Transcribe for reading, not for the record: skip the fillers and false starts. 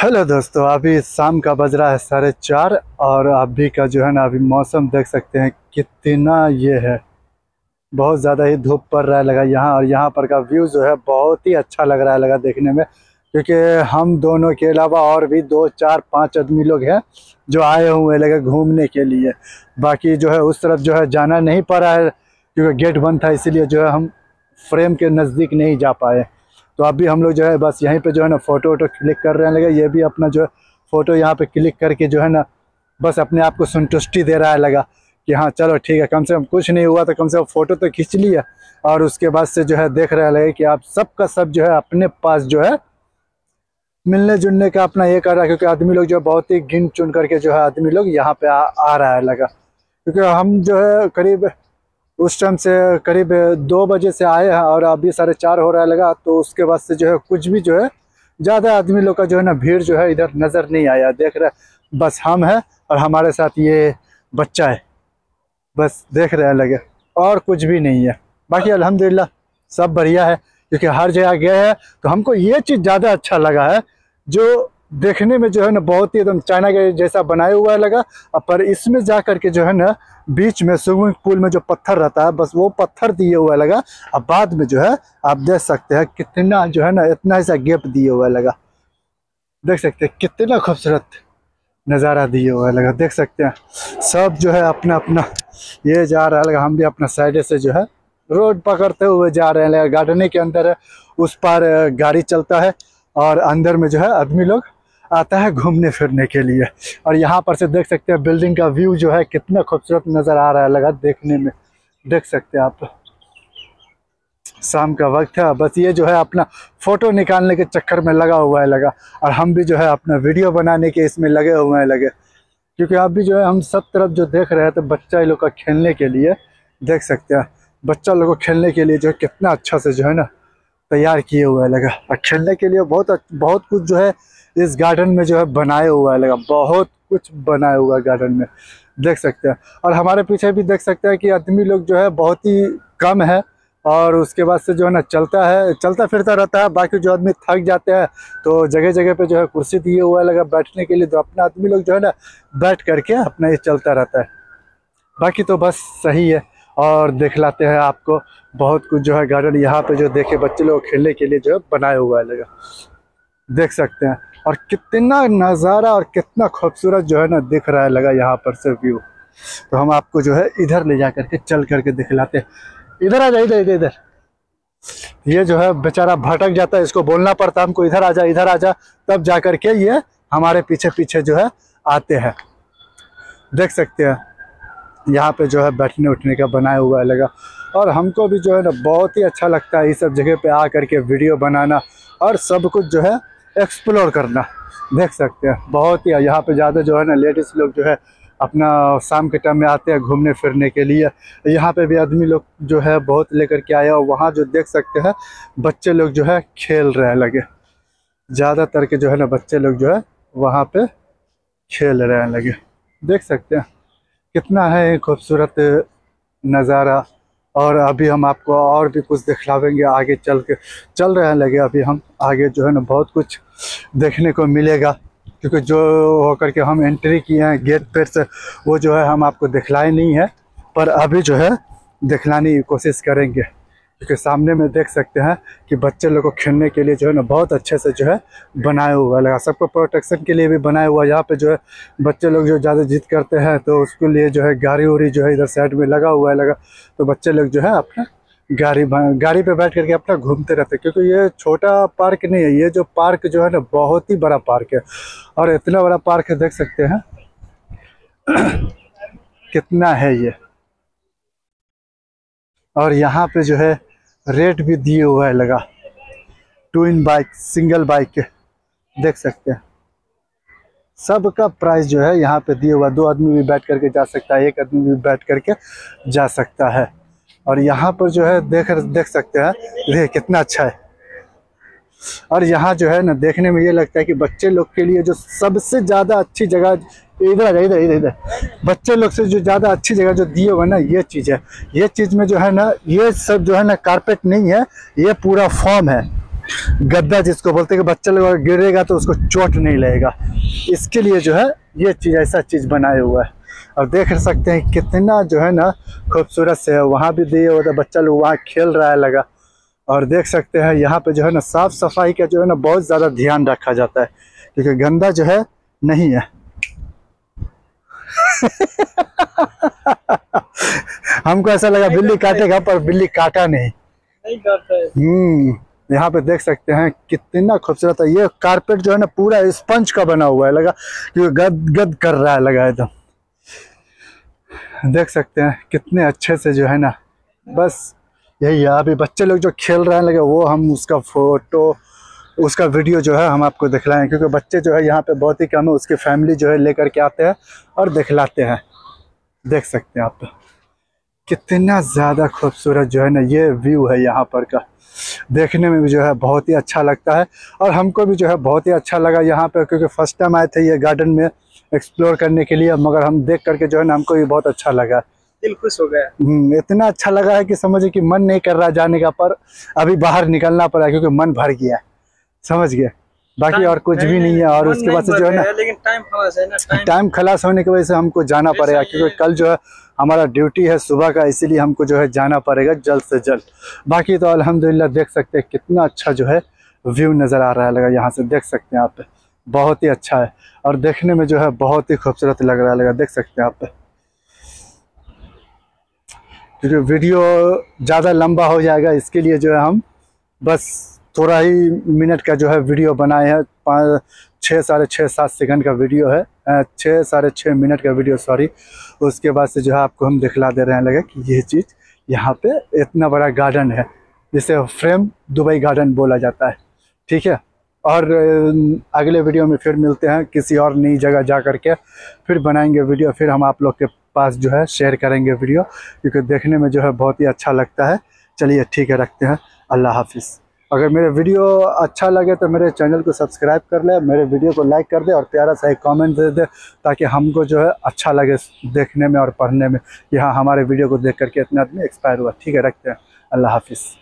Hello दोस्तों, अभी शाम का बज रहा है 4:30 और अभी का जो है ना अभी मौसम देख सकते हैं कितना ये है। बहुत ज़्यादा ही धूप पड़ रहा है लगा यहाँ, और यहाँ पर का व्यू जो है बहुत ही अच्छा लग रहा है लगा देखने में, क्योंकि हम दोनों के अलावा और भी 2 4 5 आदमी लोग हैं जो आए हुए लगे घूमने के लिए। बाकी जो है उस तरफ जो है जाना नहीं पा रहा है क्योंकि गेट बंद था, इसीलिए जो है हम फ्रेम के नज़दीक नहीं जा पाए। तो अभी हम लोग जो है बस यहीं पे जो है ना फ़ोटो वोटो क्लिक कर रहे हैं लगा। ये भी अपना जो है फ़ोटो यहाँ पे क्लिक करके जो है ना बस अपने आप को संतुष्टि दे रहा है लगा कि हाँ चलो ठीक है, कम से कम कुछ नहीं हुआ तो कम से कम फ़ोटो तो खींच लिया। और उसके बाद से जो है देख रहे लगे कि आप सबका सब जो है अपने पास जो है मिलने जुलने का अपना ये कर रहा है, क्योंकि आदमी लोग जो है बहुत ही गिन चुन करके जो है आदमी लोग यहाँ पे आ रहा है लगा। क्योंकि हम जो है करीब उस टाइम से करीब 2 बजे से आए हैं और अभी 4:30 हो रहा है लगा। तो उसके बाद से जो है कुछ भी जो है ज़्यादा आदमी लोग का जो है ना भीड़ जो है इधर नज़र नहीं आया। देख रहे बस हम हैं और हमारे साथ ये बच्चा है, बस देख रहे लगे और कुछ भी नहीं है। बाकी अल्हम्दुलिल्लाह सब बढ़िया है, क्योंकि हर जगह गए हैं तो हमको ये चीज़ ज़्यादा अच्छा लगा है जो देखने में जो है ना बहुत ही एकदम चाइना के जैसा बनाया हुआ लगा। पर इसमें जा करके जो है ना बीच में स्विमिंग पूल में जो पत्थर रहता है बस वो पत्थर दिए हुआ लगा। अब बाद में जो है आप देख सकते हैं कितना जो है ना इतना ऐसा गैप दिए हुआ लगा। देख सकते हैं कितना खूबसूरत नज़ारा दिए हुआ लगा। देख सकते हैं सब जो है अपना अपना ये जा रहा लगा। हम भी अपना साइड से जो है रोड पकड़ते हुए जा रहे हैं लगा। गार्डन के अंदर है, उस पार गाड़ी चलता है और अंदर में जो है आदमी लोग आता है घूमने फिरने के लिए। और यहाँ पर से देख सकते हैं बिल्डिंग का व्यू जो है कितना खूबसूरत नज़र आ रहा है लगा देखने में। देख सकते हैं आप, शाम का वक्त है, बस ये जो है अपना फ़ोटो निकालने के चक्कर में लगा हुआ है लगा। और हम भी जो है अपना वीडियो बनाने के इसमें लगे हुए हैं लगे, क्योंकि अभी जो है हम सब तरफ जो देख रहे हैं तो बच्चा लोग का खेलने के लिए देख सकते हैं। बच्चा लोग को खेलने के लिए जो है कितना अच्छा से जो है ना तैयार किए हुआ है लगा। और खेलने के लिए बहुत कुछ जो है इस गार्डन में जो है बनाया हुआ है लगा। बहुत कुछ बनाया हुआ है गार्डन में, देख सकते हैं। और हमारे पीछे भी देख सकते हैं कि आदमी लोग जो है बहुत ही कम है। और उसके बाद से जो है ना चलता फिरता रहता है। बाकी जो आदमी थक जाते हैं तो जगह जगह पे जो है कुर्सी दिए हुआ है लगा बैठने के लिए, तो अपना आदमी लोग जो है ना बैठ करके अपना ये चलता रहता है। बाकी तो बस सही है। और दिखलाते हैं आपको बहुत कुछ जो है गार्डन यहाँ पे जो देखे बच्चे लोग खेलने के लिए जो है बनाया हुआ है लगा। देख सकते हैं और कितना नज़ारा और कितना खूबसूरत जो है ना दिख रहा है लगा यहाँ पर से व्यू। तो हम आपको जो है इधर ले जा करके चल करके दिखलाते हैं। इधर आ जा, इधर इधर इधर। ये जो है बेचारा भटक जाता है, इसको बोलना पड़ता है हमको इधर आ जा इधर आ जा, तब जा करके ये हमारे पीछे पीछे जो है आते हैं। देख सकते हैं यहाँ पे जो है बैठने उठने का बनाया हुआ है लगा। और हमको भी जो है ना बहुत ही अच्छा लगता है इस सब जगह पे आ करके वीडियो बनाना और सब कुछ जो है एक्सप्लोर करना। देख सकते हैं बहुत ही यहाँ पे ज़्यादा जो है ना लेडीज़ लोग जो है अपना शाम के टाइम में आते हैं घूमने फिरने के लिए। यहाँ पे भी आदमी लोग जो है बहुत लेकर के आए, और वहाँ जो देख सकते हैं बच्चे लोग जो है खेल रहे लगे। ज़्यादातर के जो है ना बच्चे लोग जो है वहाँ पे खेल रहे लगे। देख सकते हैं कितना है खूबसूरत नज़ारा। और अभी हम आपको और भी कुछ दिखलावेंगे आगे चल रहे हैं लगे। अभी हम आगे जो है ना बहुत कुछ देखने को मिलेगा, क्योंकि जो होकर के हम एंट्री किए हैं गेट पर से वो जो है हम आपको दिखलाए नहीं है, पर अभी जो है दिखलाने की कोशिश करेंगे। क्योंकि सामने में देख सकते हैं कि बच्चे लोग को खेलने के लिए जो है ना बहुत अच्छे से जो है बनाया हुआ लगा। सबको प्रोटेक्शन के लिए भी बनाया हुआ। यहाँ पे जो है बच्चे लोग जो ज़्यादा जिद करते हैं तो उसके लिए जो है गाड़ी उड़ी जो है इधर साइड में लगा हुआ है लगा। तो बच्चे लोग जो है अपना गाड़ी पे बैठ करके अपना घूमते रहते हैं, क्योंकि ये छोटा पार्क नहीं है। ये जो पार्क जो है ना बहुत ही बड़ा पार्क है, और इतना बड़ा पार्क है देख सकते हैं कितना है ये। और यहाँ पे जो है रेट भी दिए हुआ है लगा, ट्विन बाइक सिंगल बाइक के देख सकते हैं। सबका प्राइस जो है यहाँ पे दिया हुआ। 2 आदमी भी बैठ करके जा सकता है, 1 आदमी भी बैठ करके जा सकता है। और यहाँ पर जो है देख सकते हैं ये कितना अच्छा है। और यहाँ जो है ना देखने में ये लगता है कि बच्चे लोग के लिए जो सबसे ज़्यादा अच्छी जगह इधर आ जाए इधर इधर इधर बच्चे लोग से जो ज़्यादा अच्छी जगह जो दिए हुए ना ये चीज़ है। ये चीज़ में जो है ना ये सब जो है ना कारपेट नहीं है, ये पूरा फॉर्म है। गद्दा जिसको बोलते हैं कि बच्चा लोग गिरेगा तो उसको चोट नहीं लगेगा, इसके लिए जो है ये चीज़ ऐसा चीज़ बनाया हुआ है। और देख सकते हैं कितना जो है ना खूबसूरत से है। वहाँ भी दिए हुए बच्चा लोग वहाँ खेल रहा है लगा। और देख सकते हैं यहाँ पे जो है ना साफ सफाई का जो है ना बहुत ज़्यादा ध्यान रखा जाता है, क्योंकि गंदा जो है नहीं है। हमको ऐसा लगा बिल्ली काटेगा, पर बिल्ली काटा नहीं काटता है। यहाँ पे देख सकते हैं कितना खूबसूरत है। ये कारपेट जो है ना पूरा स्पंज का बना हुआ है लगा, क्योंकि गद गद कर रहा है लगा एकदम। देख सकते हैं कितने अच्छे से जो है ना, बस यही है। अभी बच्चे लोग जो खेल रहे हैं लगे, वो हम उसका फोटो उसका वीडियो जो है हम आपको दिखलाएं, क्योंकि बच्चे जो है यहाँ पे बहुत ही कम है। उसकी फैमिली जो है लेकर के आते हैं और दिखलाते हैं। देख सकते हैं आप कितना ज़्यादा खूबसूरत जो है ना ये व्यू है यहाँ पर का। देखने में भी जो है बहुत ही अच्छा लगता है, और हमको भी जो है बहुत ही अच्छा लगा यहाँ पे, क्योंकि फर्स्ट टाइम आए थे ये गार्डन में एक्सप्लोर करने के लिए। मगर हम देख करके जो है ना हमको भी बहुत अच्छा लगा, दिल खुश हो गया। इतना अच्छा लगा है कि समझिए कि मन नहीं कर रहा जाने का, पर अभी बाहर निकलना पड़ा क्योंकि मन भर गया, समझ गए। बाकी और कुछ भी नहीं है। और उसके बाद से जो है ना, लेकिन टाइम खलास होने की वजह से हमको जाना पड़ेगा, क्योंकि कल जो है हमारा ड्यूटी है सुबह का, इसीलिए हमको जो है जाना पड़ेगा जल्द से जल्द। बाकी तो अल्हम्दुलिल्लाह देख सकते हैं कितना अच्छा जो है व्यू नज़र आ रहा है लगा। यहाँ से देख सकते हैं आप, बहुत ही अच्छा है और देखने में जो है बहुत ही खूबसूरत लग रहा है लगा। देख सकते हैं आप, क्योंकि वीडियो ज़्यादा लंबा हो जाएगा, इसके लिए जो है हम बस थोड़ा ही मिनट का जो है वीडियो बनाए हैं। 6 साढ़े 6 7 सेकंड का वीडियो है, 6 साढ़े 6 मिनट का वीडियो सॉरी। उसके बाद से जो है आपको हम दिखला दे रहे हैं लगे कि ये चीज़ यहाँ पे इतना बड़ा गार्डन है, जिसे फ्रेम दुबई गार्डन बोला जाता है। ठीक है, और अगले वीडियो में फिर मिलते हैं किसी और नई जगह जा कर के, फिर बनाएंगे वीडियो, फिर हम आप लोग के पास जो है शेयर करेंगे वीडियो, क्योंकि देखने में जो है बहुत ही अच्छा लगता है। चलिए ठीक है, रखते हैं, अल्लाह हाफिज़। अगर मेरे वीडियो अच्छा लगे तो मेरे चैनल को सब्सक्राइब कर ले, मेरे वीडियो को लाइक कर दे और प्यारा सा एक कमेंट दे दे, ताकि हमको जो है अच्छा लगे देखने में और पढ़ने में कि हाँ हमारे वीडियो को देख करके इतना आदमी एक्सपायर हुआ। ठीक है, रखते हैं, अल्लाह हाफिज़।